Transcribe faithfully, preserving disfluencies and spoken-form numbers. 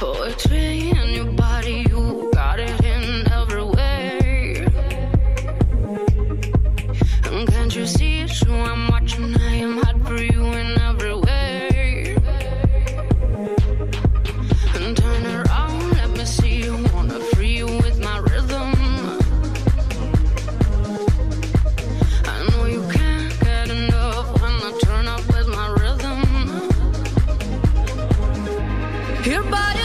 Poetry in your body, you got it in every way. And can't you see it's true? I'm watching, I am hot for you in every way. And turn around, let me see you. Wanna free you with my rhythm. I know you can't get enough when I turn up with my rhythm. Your body